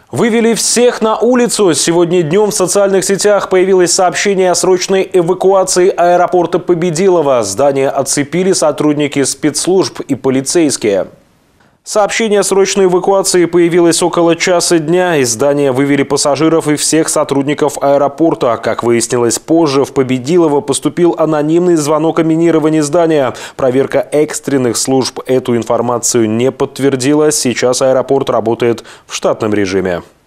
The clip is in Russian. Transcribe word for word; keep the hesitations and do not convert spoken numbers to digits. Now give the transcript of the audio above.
Вывели всех на улицу. Сегодня днем в социальных сетях появилось сообщение о срочной эвакуации аэропорта Победилова. Здание оцепили сотрудники спецслужб и полицейские. Сообщение о срочной эвакуации появилось около часа дня. Из здания вывели пассажиров и всех сотрудников аэропорта. Как выяснилось позже, в Победилово поступил анонимный звонок о минировании здания. Проверка экстренных служб эту информацию не подтвердила. Сейчас аэропорт работает в штатном режиме.